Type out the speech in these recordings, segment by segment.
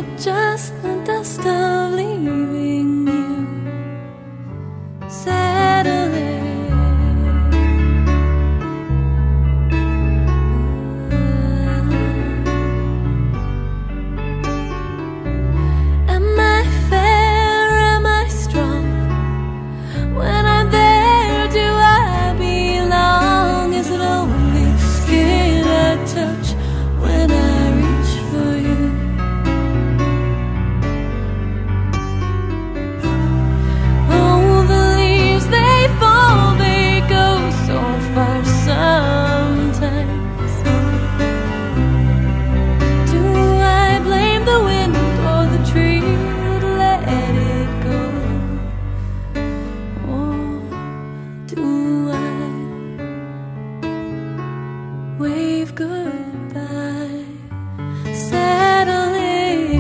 it just the dust of leaving you settling? Am I fair? Am I strong? When I'm there, do I belong? Is it only skin I touch when I reach for you? Oh, the leaves, they fall, they go so far sometimes. Do I blame the wind or the tree that let it go? Or do I wave goodbye, settling?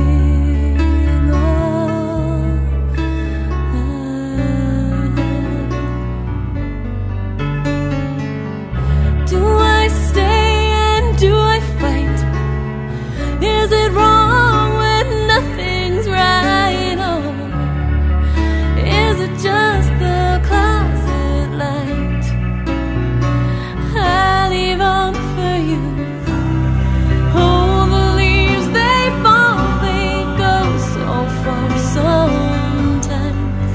Do I stay and do I fight? Is it wrong when nothing's right? Or is it just the closet light I leave on for you? Oh, the leaves, they fall, they go so far sometimes.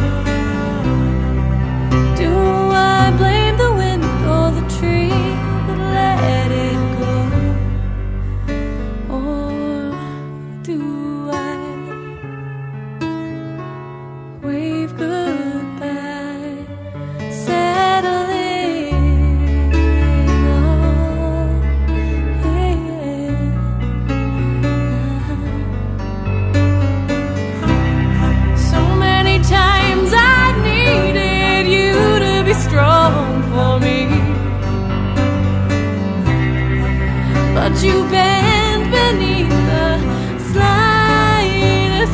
Do I blame the wind or the tree that let it go? Or do I wave goodbye, settling? So many times I needed you to be strong for me, but you bend beneath the slightest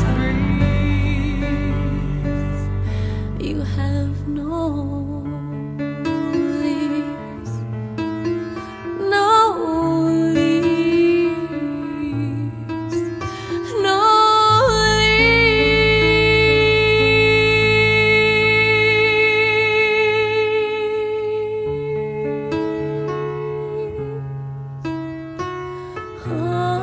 breeze. You have no leaves, no leaves, no leaves.